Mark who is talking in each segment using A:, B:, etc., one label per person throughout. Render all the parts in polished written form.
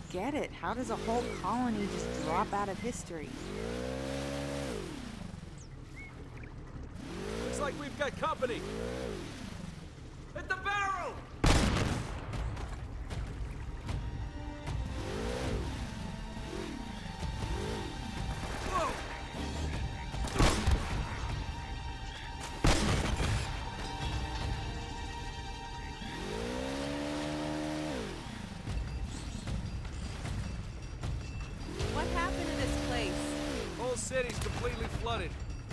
A: get it. How does a whole colony just drop out of history?
B: Looks like we've got company. Hit the barrel! Whoa!
A: What happened to this place?
B: Whole city's completely flooded.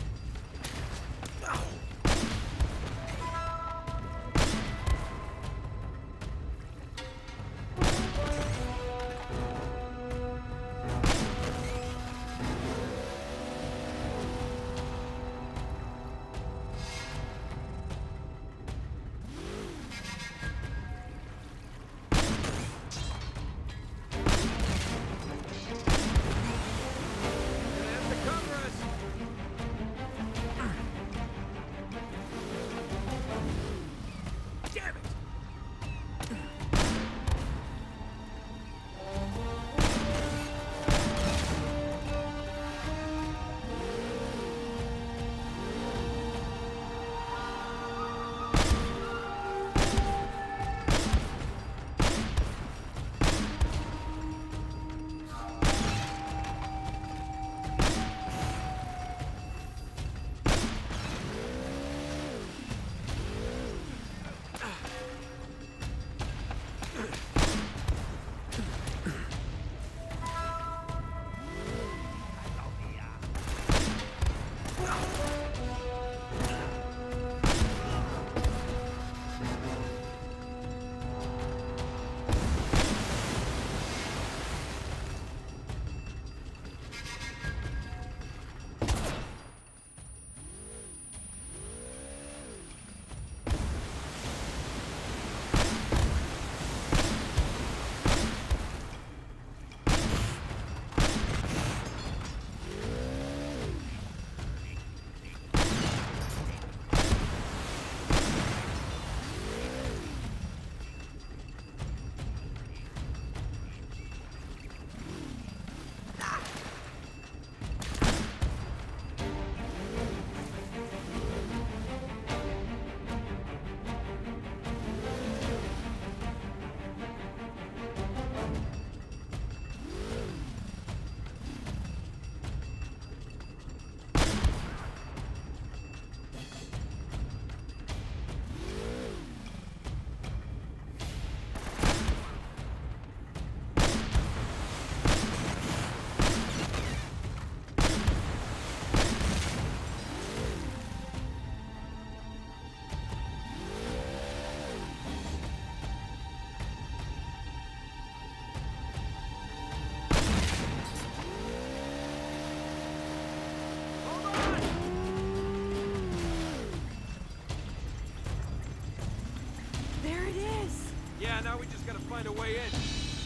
B: Now we just gotta find a way in.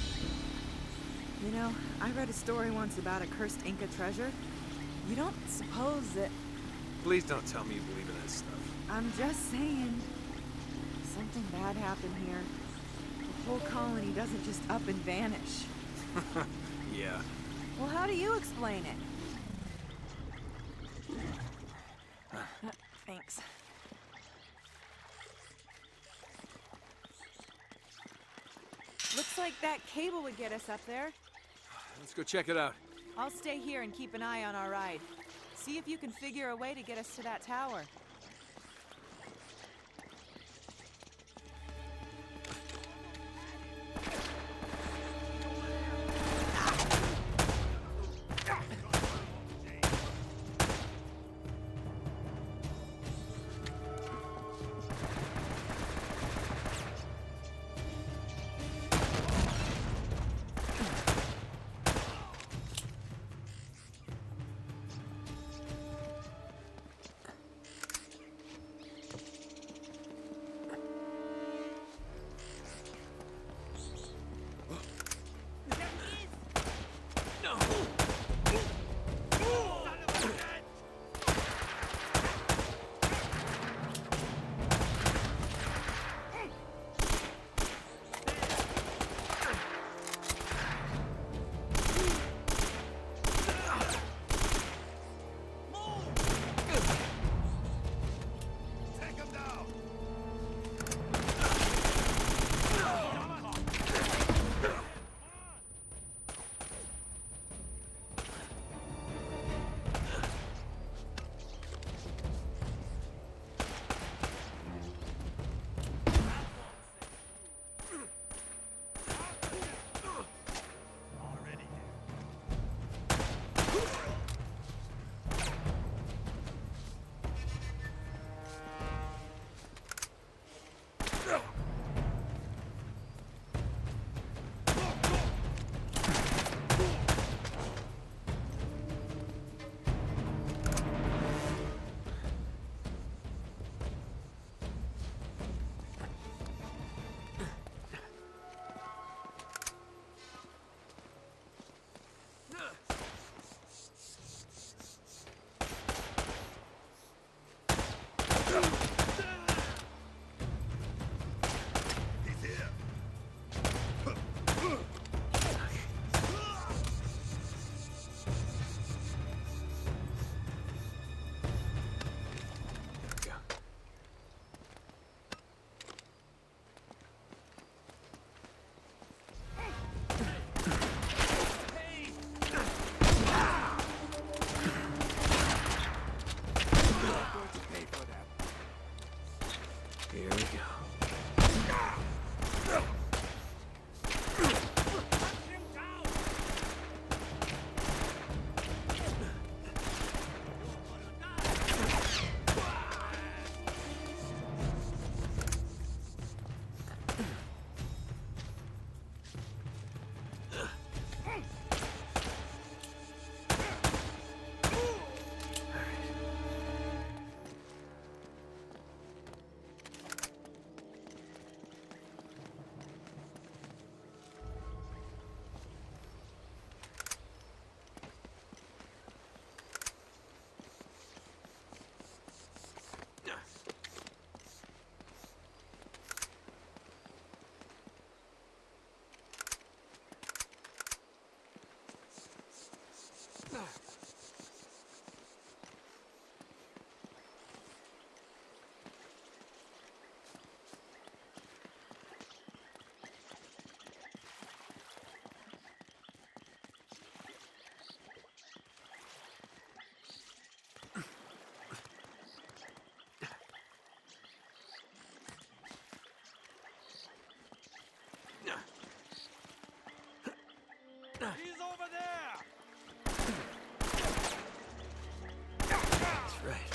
A: You know, I read a story once about a cursed Inca treasure. You don't suppose that...
B: Please don't tell me you believe in that stuff.
A: I'm just saying. Something bad happened here. The whole colony doesn't just up and vanish.
B: Yeah.
A: Well, how do you explain it? Thanks. Looks like that cable would get us up there.
B: Let's go check it out.
A: I'll stay here and keep an eye on our ride. See if you can figure a way to get us to that tower.
B: He's over there!
C: That's right.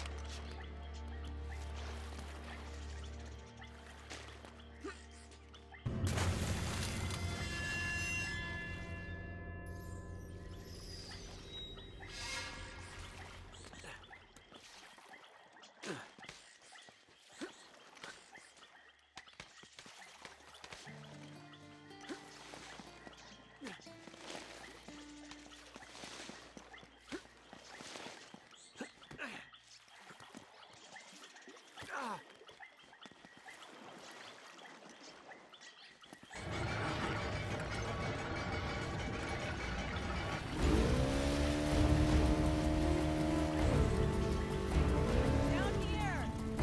A: Down here!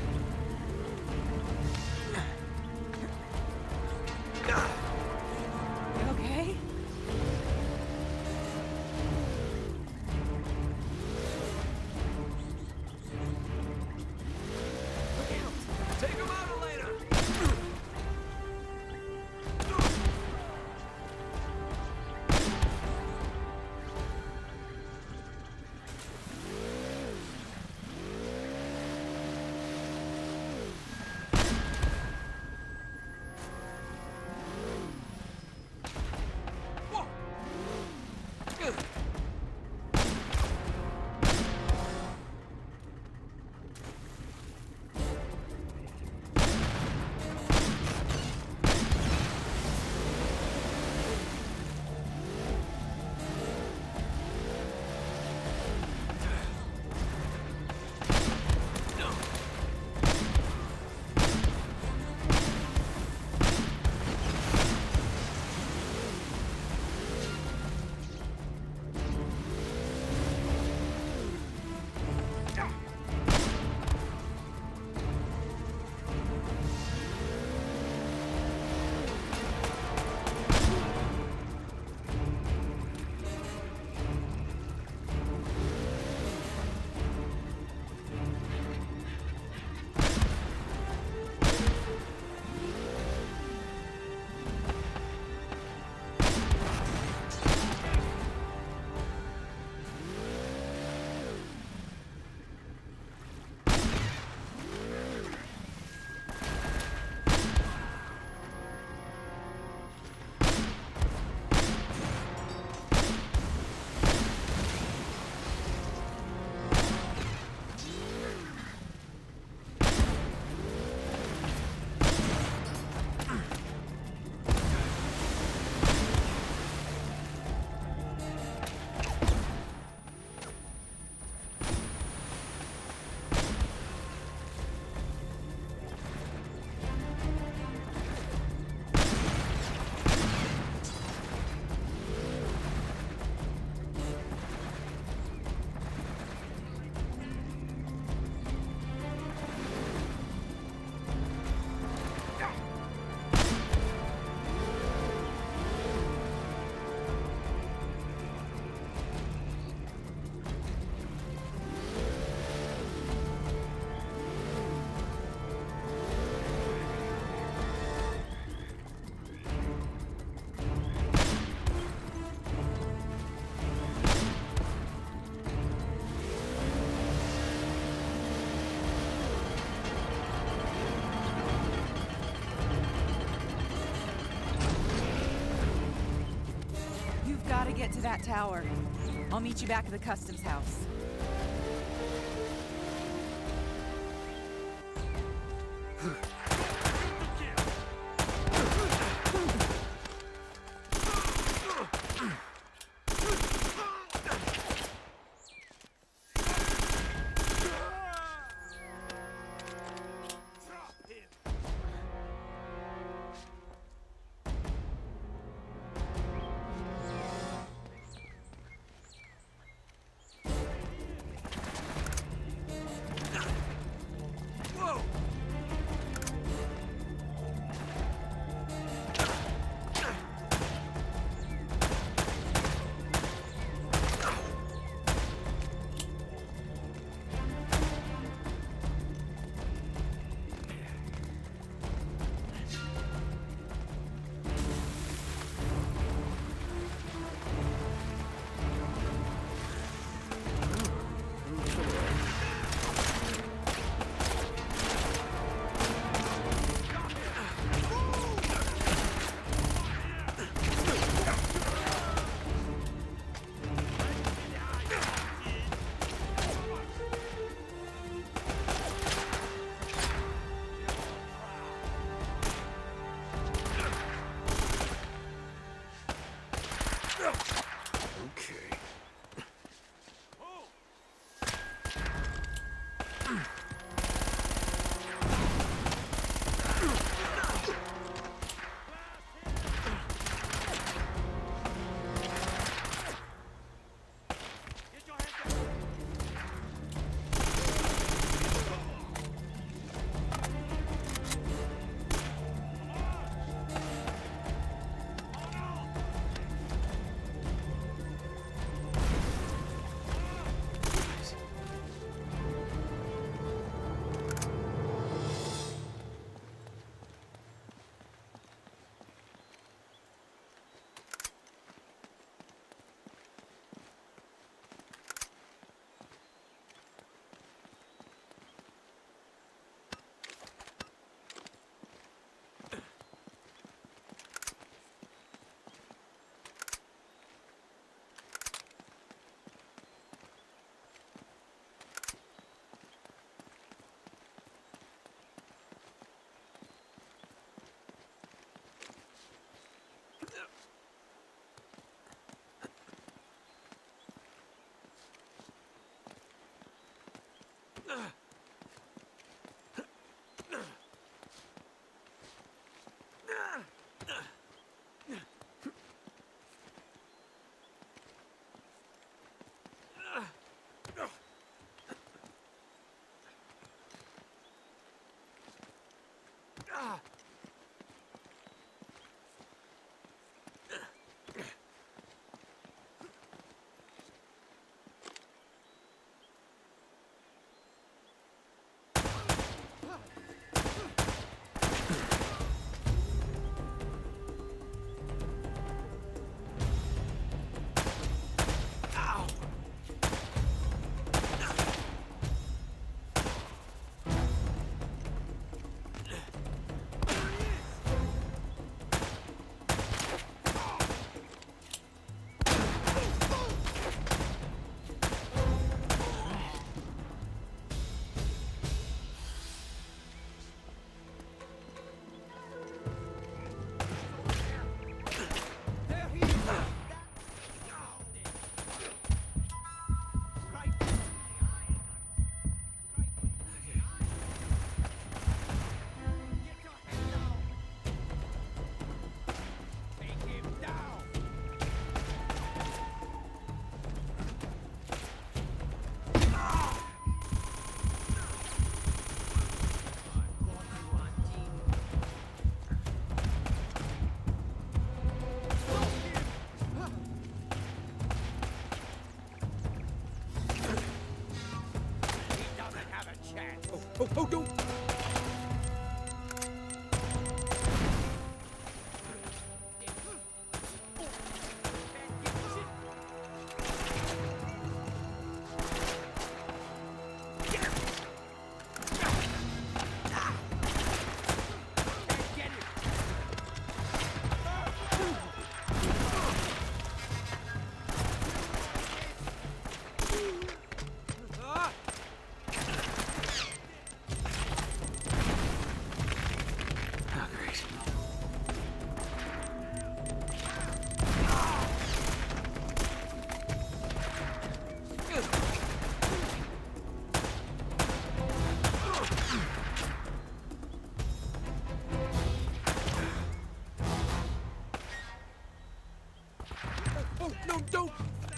A: You okay? Look out!
C: Take him out, Elena!
A: Gotta get to that tower. I'll meet you back at the customs house.
B: Oh, don't! Oh, no, don't!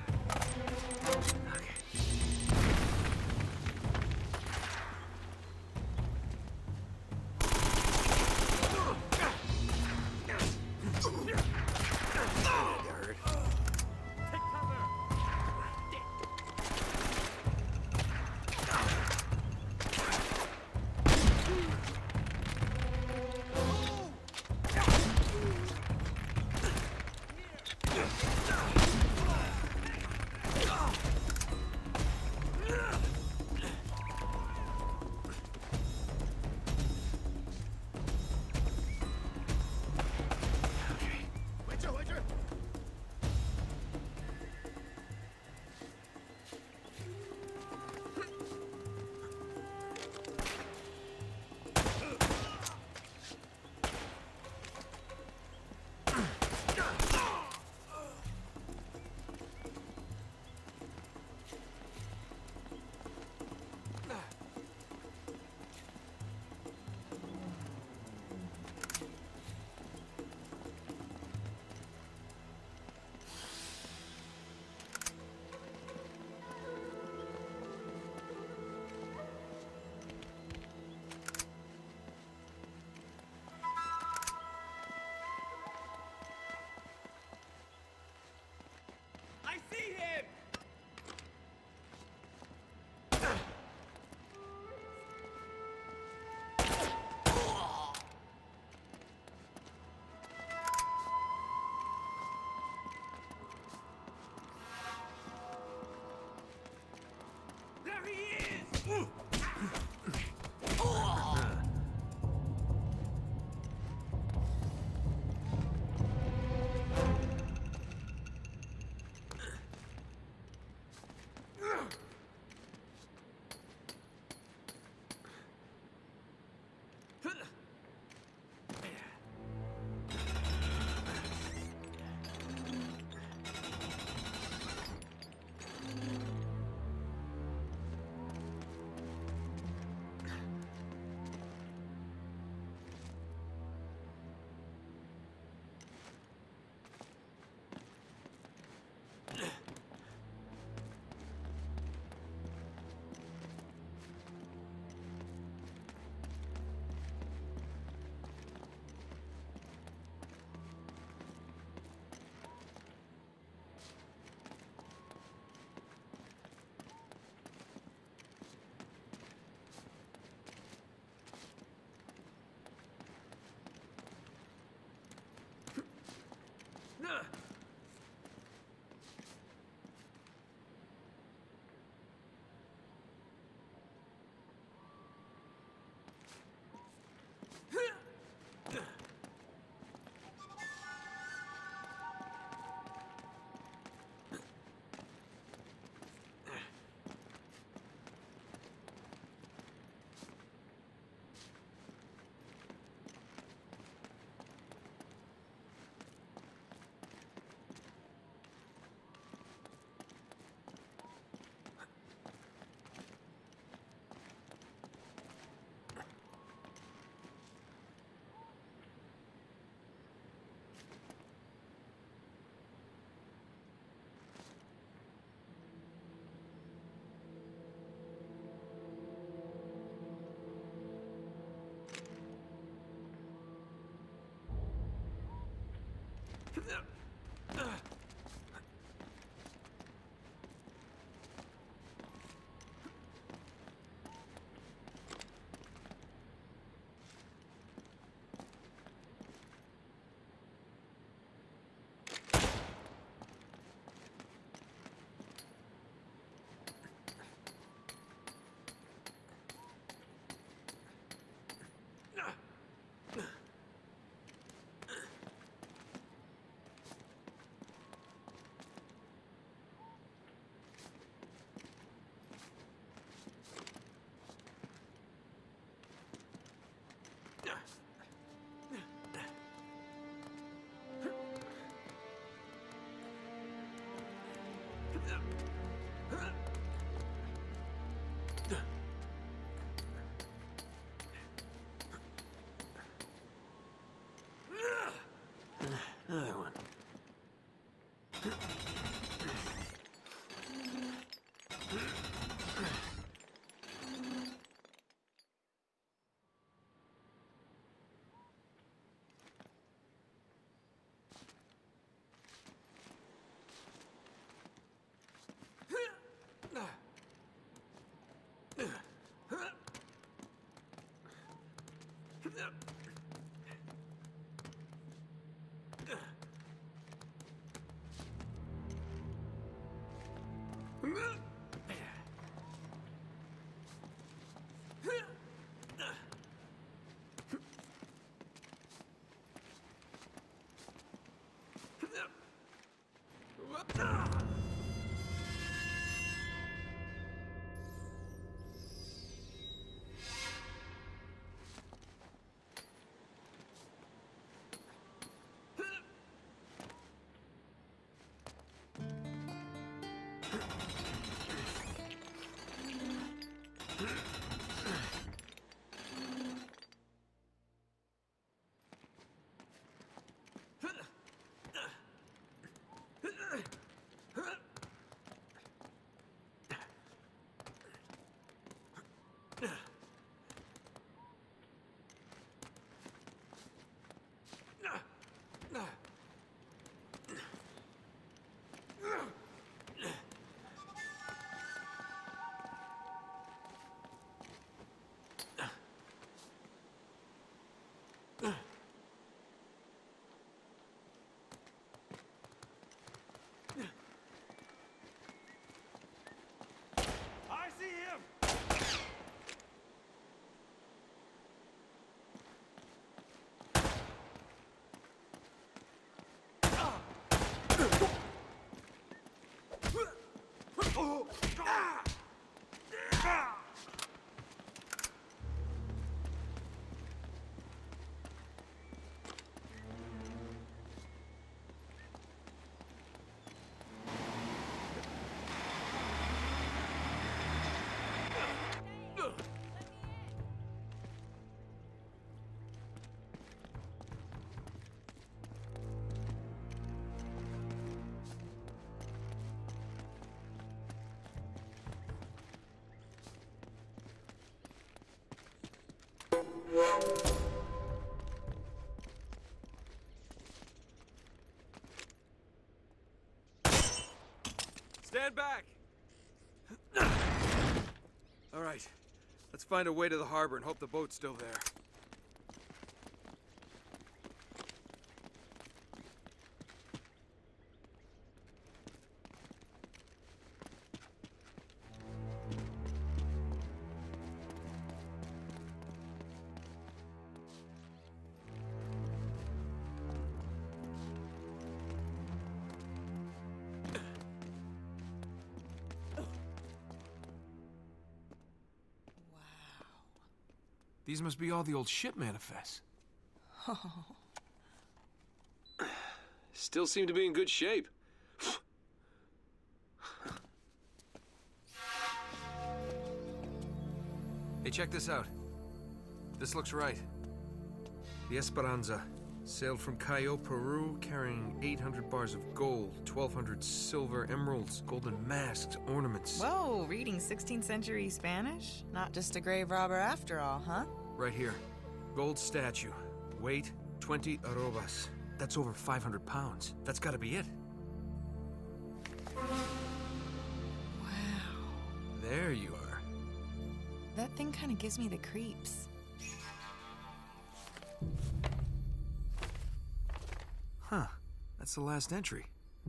C: I see him! There he is!
B: Stand back! All right, let's find a way to the harbor and hope the boat's still there. These must be all the old ship manifests.
A: Oh.
B: Still seem to be in good shape. Hey, check this out. This looks right. The Esperanza sailed from Callao, Peru, carrying 800 bars of gold, 1,200 silver emeralds, golden masks, ornaments.
A: Whoa, reading 16th century Spanish? Not just a grave robber after all, huh?
B: Right here. Gold statue. Weight, 20 arrobas. That's over 500 pounds. That's gotta be it.
A: Wow.
B: There you are.
A: That thing kind of gives me the creeps.
B: Huh. That's the last entry.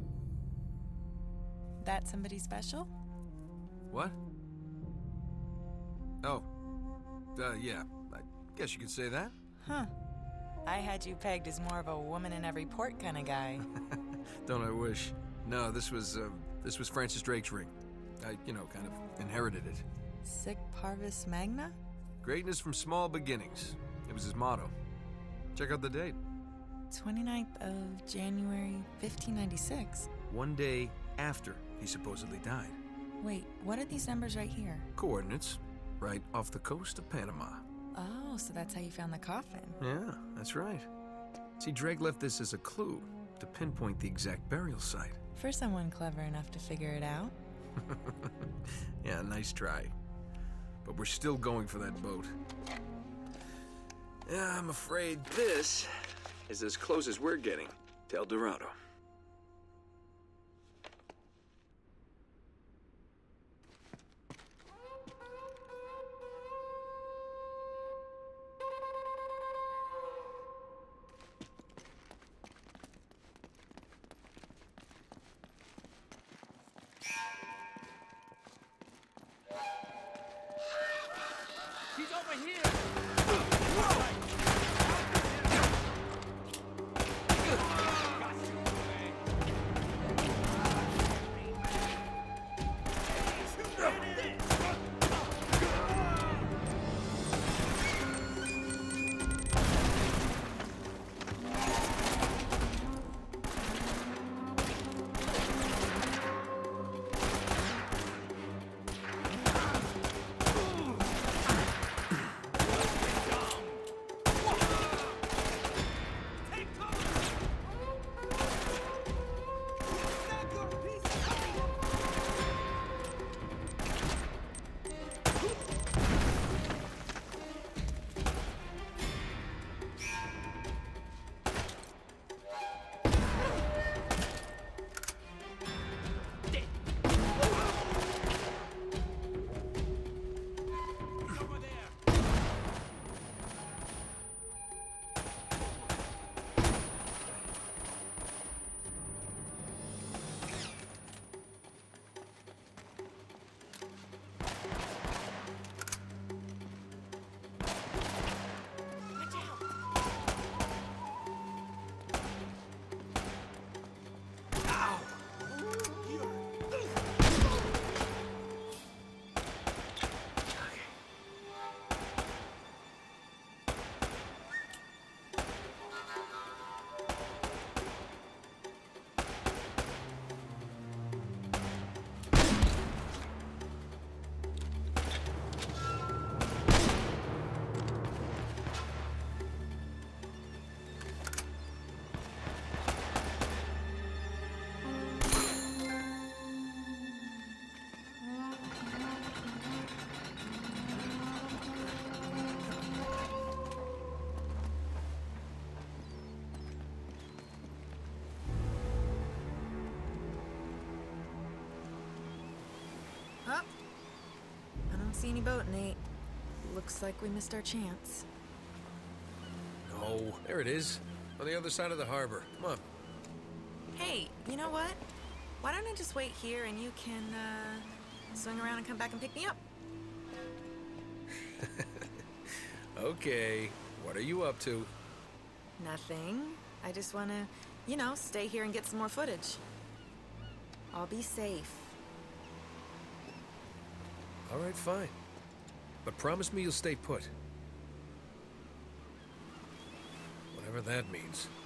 A: That somebody special?
B: What? Oh. Yeah. I guess you could say that.
A: Huh. I had you pegged as more of a woman in every port kind of guy.
B: Don't I wish? No, this was Francis Drake's ring. I, kind of inherited it.
A: Sic Parvis Magna?
B: Greatness from small beginnings. It was his motto. Check out the date.
A: 29th of January, 1596.
B: One day after he supposedly died.
A: Wait, what are these numbers right here?
B: Coordinates. Right off the coast of Panama.
A: Oh, so that's how you found the coffin.
B: Yeah, that's right. See, Drake left this as a clue to pinpoint the exact burial site.
A: For someone clever enough to figure it out.
B: Yeah, nice try. But we're still going for that boat. Yeah, I'm afraid this is as close as we're getting to El Dorado.
C: He's over here!
A: Oh, I don't see any boat, Nate. Looks like we missed our chance.
B: No, there it is. On the other side of the harbor. Come on.
A: Hey, you know what? Why don't I just wait here and you can, swing around and come back and pick me up?
B: Okay. What are you up to?
A: Nothing. I just want to, you know, stay here and get some more footage. I'll be safe.
B: All right, fine. But promise me you'll stay put. Whatever that means.